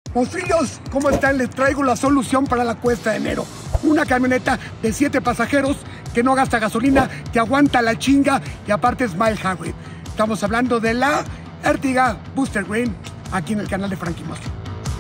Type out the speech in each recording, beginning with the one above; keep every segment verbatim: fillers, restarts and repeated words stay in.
Monstrillos, ¿cómo están? Les traigo la solución para la cuesta de enero. Una camioneta de siete pasajeros que no gasta gasolina, que aguanta la chinga y aparte es mild hybrid. Estamos hablando de la Ertiga Booster Green aquí en el canal de Frankie Mostro.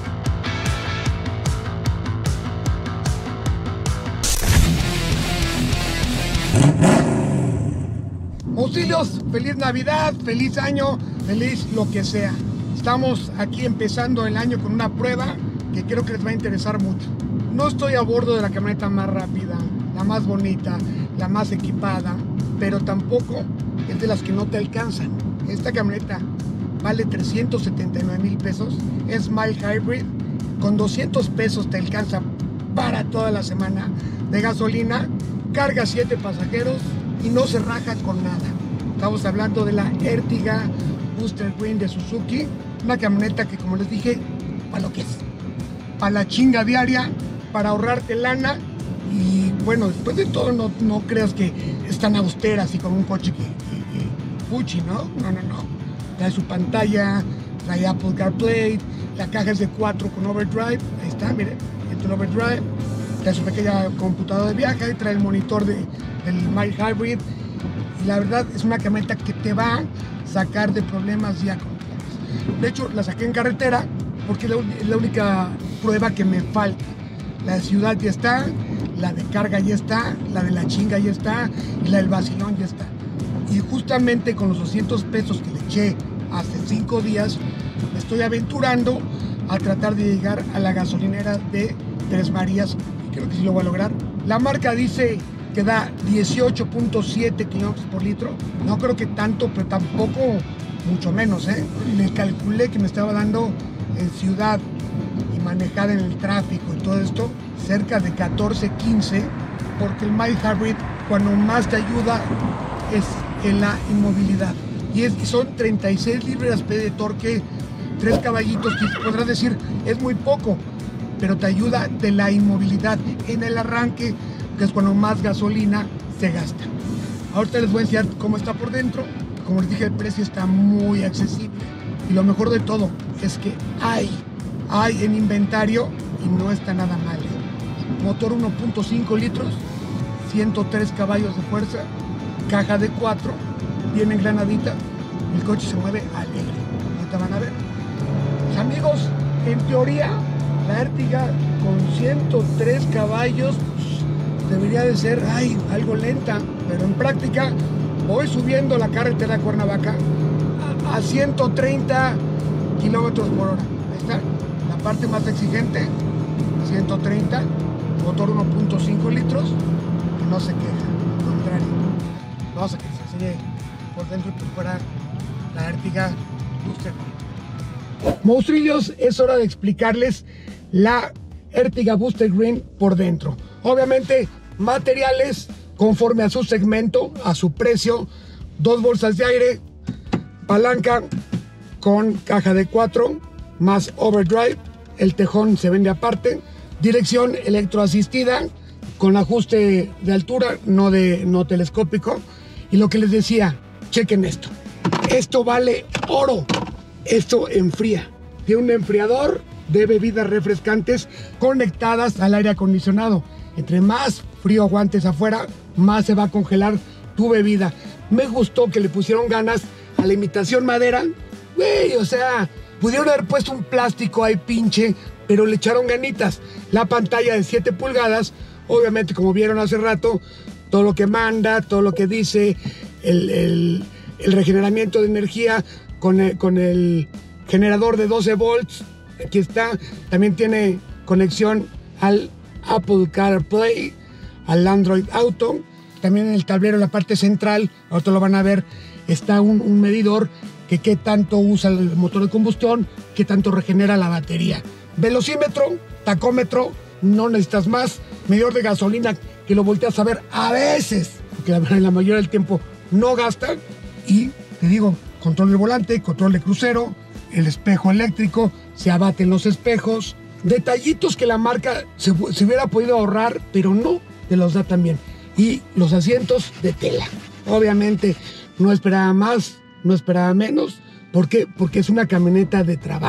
Monstrillos, feliz Navidad, feliz año, feliz lo que sea. Estamos aquí empezando el año con una prueba que creo que les va a interesar mucho. No estoy a bordo de la camioneta más rápida, la más bonita, la más equipada, pero tampoco es de las que no te alcanzan. Esta camioneta vale trescientos setenta y nueve mil pesos, es mild hybrid, con doscientos pesos te alcanza para toda la semana de gasolina, carga siete pasajeros y no se raja con nada. Estamos hablando de la Ertiga Booster Green de Suzuki, una camioneta que, como les dije, para lo que es, para la chinga diaria, para ahorrarte lana. Y bueno, después de todo no, no creas que es tan austera así como un coche que, que, que fuchi, ¿no? No, no, no. Trae su pantalla, trae Apple CarPlay, la caja es de cuatro con overdrive, ahí está, miren, entra el overdrive, trae su pequeña computadora de viaje, trae el monitor de, del mild hybrid. Y la verdad es una camioneta que te va a sacar de problemas ya con. De hecho, la saqué en carretera porque es la, es la única prueba que me falta. La de ciudad ya está, la de carga ya está, la de la chinga ya está y la del vacilón ya está. Y justamente con los doscientos pesos que le eché hace cinco días, me estoy aventurando a tratar de llegar a la gasolinera de Tres Marías y creo que sí lo voy a lograr. La marca dice que da dieciocho punto siete kilómetros por litro. No creo que tanto, pero tampoco mucho menos, ¿eh? Le calculé que me estaba dando en ciudad y manejada en el tráfico y todo esto, cerca de catorce, quince, porque el mild hybrid, cuando más te ayuda, es en la inmovilidad. Y, es, y son treinta y seis libras-pie de torque, tres caballitos, que podrás decir, es muy poco, pero te ayuda de la inmovilidad en el arranque, que es cuando más gasolina se gasta. Ahorita les voy a enseñar cómo está por dentro. Como les dije, el precio está muy accesible. Y lo mejor de todo es que hay, hay en inventario y no está nada mal. Motor uno punto cinco litros, ciento tres caballos de fuerza, caja de cuatro, bien engranadita. El coche se mueve alegre. Ahorita van a ver. Pues amigos, en teoría, la Ertiga con ciento tres caballos pues, debería de ser ay, algo lenta, pero en práctica voy subiendo la carretera de Cuernavaca a, a ciento treinta kilómetros por hora. Ahí está, la parte más exigente, ciento treinta, motor uno punto cinco litros, que no se queja, al contrario. Vamos a que se enseñe por dentro y por fuera la Ertiga Booster Green. Monstrillos, es hora de explicarles la Ertiga Booster Green por dentro. Obviamente, materiales conforme a su segmento, a su precio, dos bolsas de aire, palanca con caja de cuatro, más overdrive, el tejón se vende aparte, dirección electroasistida con ajuste de altura, no, de, no telescópico. Y lo que les decía, chequen esto, esto vale oro, esto enfría, tiene un enfriador de bebidas refrescantes conectadas al aire acondicionado. Entre más frío aguantes afuera, más se va a congelar tu bebida. Me gustó que le pusieron ganas a la imitación madera. Güey, o sea, pudieron haber puesto un plástico ahí pinche, pero le echaron ganitas. La pantalla de siete pulgadas, obviamente como vieron hace rato, todo lo que manda, todo lo que dice, el, el, el regeneramiento de energía con el, con el generador de doce volts. Aquí está, también tiene conexión al Apple CarPlay, al Android Auto. También en el tablero, en la parte central, ahorita lo van a ver, está un, un medidor que qué tanto usa el motor de combustión, qué tanto regenera la batería. Velocímetro, tacómetro, no necesitas más. Medidor de gasolina, que lo volteas a ver a veces, porque la, la mayoría del tiempo no gasta. Y te digo, control del volante, control de crucero, el espejo eléctrico, se abaten los espejos. Detallitos que la marca se, se hubiera podido ahorrar, pero no, te los da también. Y los asientos de tela. Obviamente no esperaba más, no esperaba menos. ¿Por qué? Porque es una camioneta de trabajo.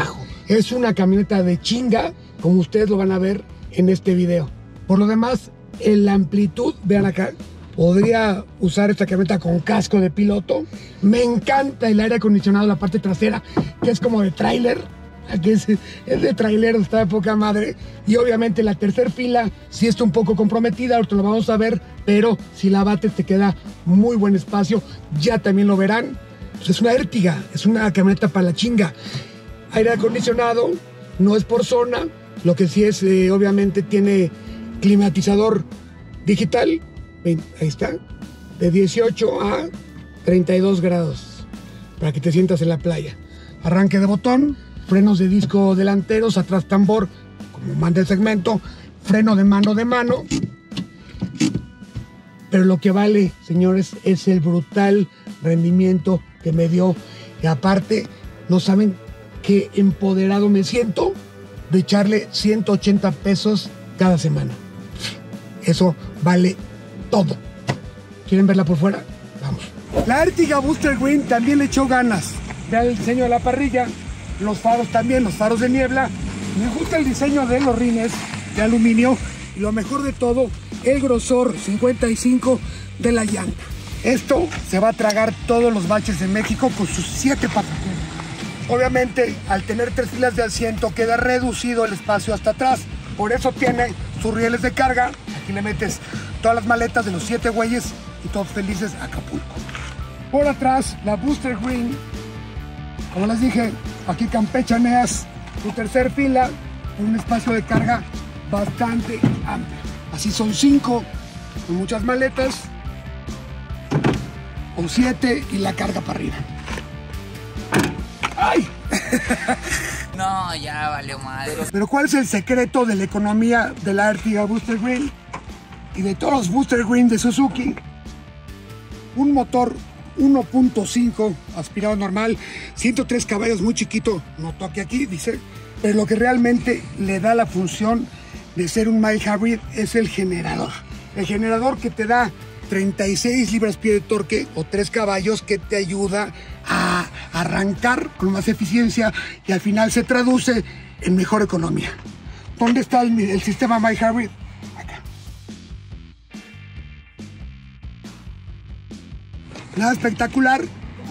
Es una camioneta de chinga, como ustedes lo van a ver en este video. Por lo demás, en la amplitud, vean acá, podría usar esta camioneta con casco de piloto. Me encanta el aire acondicionado, la parte trasera, que es como de tráiler. Aquí es, es de trailer, está de poca madre. Y obviamente la tercera fila sí está un poco comprometida, ahorita lo vamos a ver, pero si la bates te queda muy buen espacio, ya también lo verán. Pues es una Ertiga, es una camioneta para la chinga. Aire acondicionado, no es por zona, lo que sí es, eh, obviamente tiene climatizador digital, ven, ahí está, de dieciocho a treinta y dos grados, para que te sientas en la playa. Arranque de botón, frenos de disco delanteros, atrás tambor, como manda el segmento, freno de mano de mano. Pero lo que vale, señores, es el brutal rendimiento que me dio. Y aparte, no saben qué empoderado me siento de echarle ciento ochenta pesos cada semana. Eso vale todo. ¿Quieren verla por fuera? Vamos. La Ertiga Booster Green también le echó ganas. Vean el diseño de la parrilla, los faros también, los faros de niebla. Me gusta el diseño de los rines de aluminio y lo mejor de todo, el grosor cincuenta y cinco de la llanta. Esto se va a tragar todos los baches de México con sus siete pasajeros. Obviamente, al tener tres filas de asiento, queda reducido el espacio hasta atrás. Por eso tiene sus rieles de carga. Aquí le metes todas las maletas de los siete güeyes y todos felices a Acapulco. Por atrás, la Booster Green. Como les dije, aquí campechaneas tu tercer fila, un espacio de carga bastante amplio. Así son cinco, con muchas maletas, o siete y la carga para arriba. ¡Ay! No, ya valió madre. Pero ¿cuál es el secreto de la economía de la Ertiga Booster Green y de todos los Booster Green de Suzuki? Un motor uno punto cinco aspirado normal, ciento tres caballos, muy chiquito, no toque aquí, dice, pero lo que realmente le da la función de ser un mild hybrid es el generador. El generador que te da treinta y seis libras-pie de torque o tres caballos que te ayuda a arrancar con más eficiencia y al final se traduce en mejor economía. ¿Dónde está el, el sistema mild hybrid? Acá. Nada espectacular.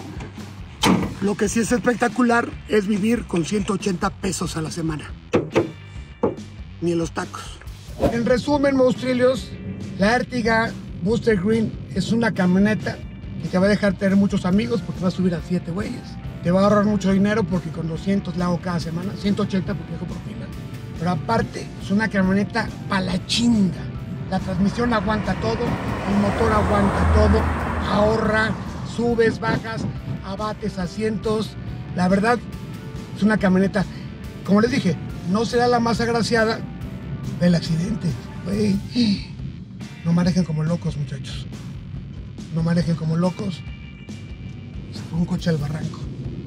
Lo que sí es espectacular es vivir con ciento ochenta pesos a la semana. Ni en los tacos. En resumen, monstrillos, la Ertiga Booster Green es una camioneta que te va a dejar tener muchos amigos porque va a subir a siete güeyes. Te va a ahorrar mucho dinero porque con doscientos la hago cada semana, ciento ochenta porque dejo propina. Pero aparte, es una camioneta para la chinga. La transmisión aguanta todo, el motor aguanta todo, ahorra, subes, bajas, abates asientos. La verdad, es una camioneta, como les dije, no será la más agraciada del accidente. Wey. No manejen como locos, muchachos. No manejen como locos. Se fue un coche al barranco.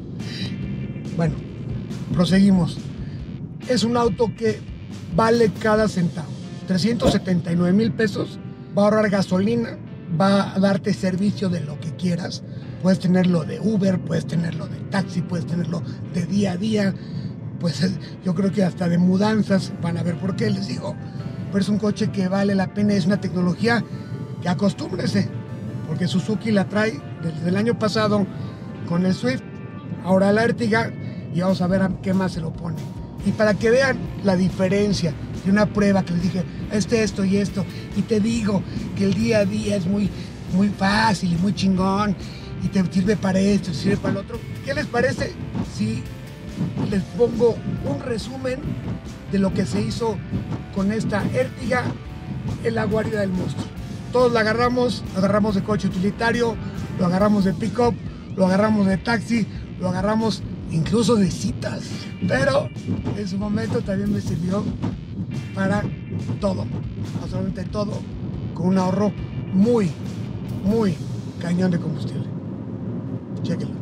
Bueno, proseguimos. Es un auto que vale cada centavo. trescientos setenta y nueve mil pesos. Va a ahorrar gasolina. Va a darte servicio de lo que quieras. Puedes tenerlo de Uber, puedes tenerlo de taxi, puedes tenerlo de día a día. Pues yo creo que hasta de mudanzas van a ver por qué, les digo. Pero es un coche que vale la pena, es una tecnología que acostúmbrese, porque Suzuki la trae desde el año pasado con el Swift, ahora la Ertiga, y vamos a ver a qué más se lo pone. Y para que vean la diferencia de una prueba que les dije, este, esto y esto, y te digo que el día a día es muy, muy fácil y muy chingón, y te sirve para esto, te sirve para el otro. ¿Qué les parece si les pongo un resumen de lo que se hizo con esta Ertiga en la guarida del monstruo? Todos la agarramos, lo agarramos de coche utilitario, lo agarramos de pick-up, lo agarramos de taxi, lo agarramos incluso de citas, pero en su momento también me sirvió para todo, absolutamente todo, con un ahorro muy, muy cañón de combustible. Chéquenlo.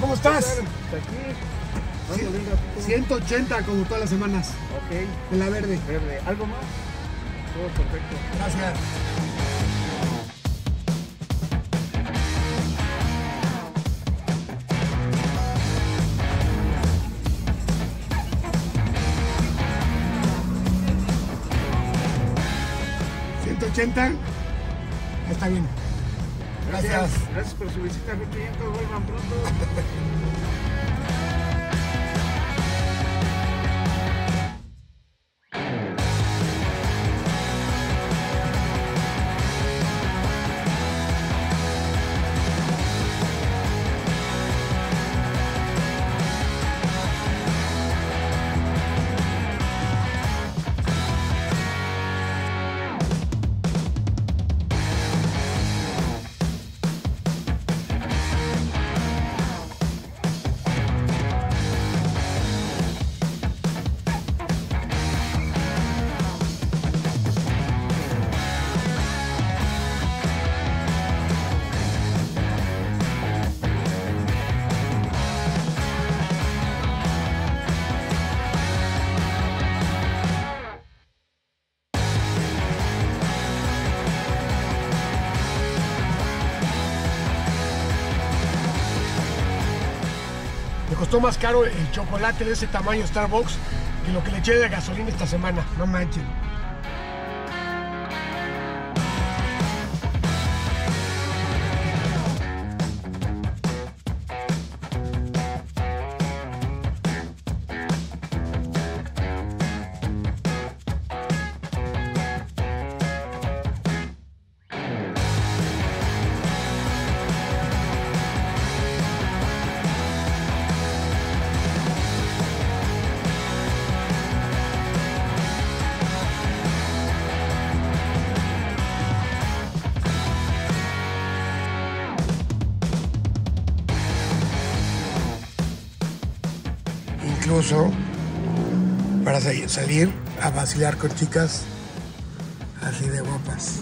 ¿cómo estás? Aquí. ciento ochenta como todas las semanas. Ok. De la verde. Verde. ¿Algo más? Todo perfecto. Gracias. ciento ochenta. Está bien. Gracias. Gracias por su visita, Roquillito. Vuelvan pronto. Me costó más caro el chocolate de ese tamaño Starbucks que lo que le eché de gasolina esta semana. No manchen. Incluso para salir a vacilar con chicas así de guapas.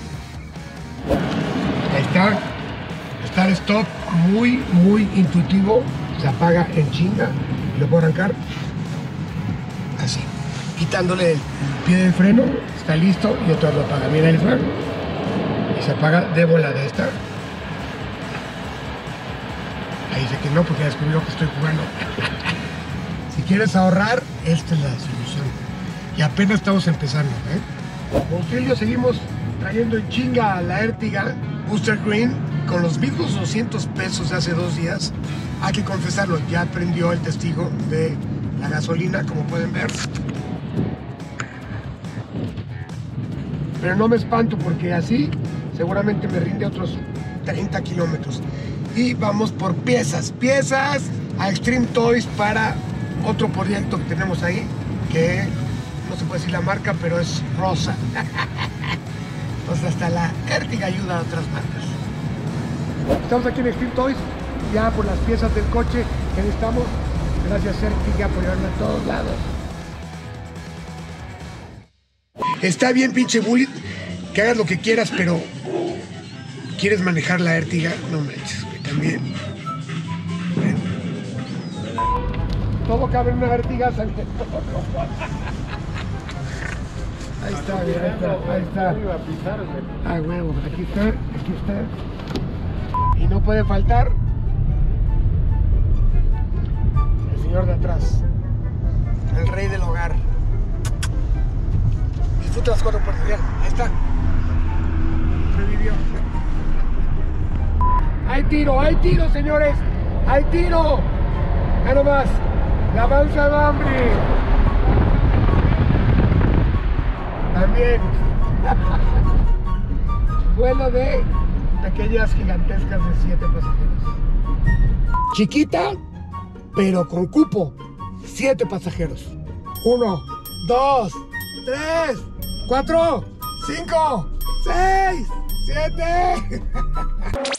Ahí está. Start stop muy, muy intuitivo. Se apaga en chinga. Lo puedo arrancar así. Quitándole el pie del freno. Está listo y otra lo apaga. Mira el freno. Y se apaga de volada esta. Ahí dice que no porque ya descubrió que estoy jugando. Si quieres ahorrar, esta es la solución. Y apenas estamos empezando, ¿eh? Con Silvio seguimos trayendo en chinga a la Ertiga Booster Green con los mismos doscientos pesos de hace dos días. Hay que confesarlo, ya prendió el testigo de la gasolina, como pueden ver. Pero no me espanto porque así seguramente me rinde otros treinta kilómetros. Y vamos por piezas, piezas a Extreme Toys para otro proyecto que tenemos ahí, que no se puede decir la marca, pero es rosa. Entonces hasta la Ertiga ayuda a otras marcas. Estamos aquí en Extreme Toys, ya por las piezas del coche que necesitamos. Gracias Ertiga por llevarme a todos lados. Está bien, pinche Bullet, que hagas lo que quieras, pero ¿quieres manejar la Ertiga? No manches, güey, también. Todo cabe en una Ertiga, ¿sabes? Ahí está, ahí está, ahí está. Ah, huevo, aquí está, aquí está. Y no puede faltar el señor de atrás, el rey del hogar. Disfruta las cuatro puertas, ya, ahí está. Revivió. Hay tiro, hay tiro, señores, hay tiro. Ya nomás. La balsa de hambre. También. Vuelo de pequeñas gigantescas de siete pasajeros. Chiquita, pero con cupo. Siete pasajeros. Uno, dos, tres, cuatro, cinco, seis, siete.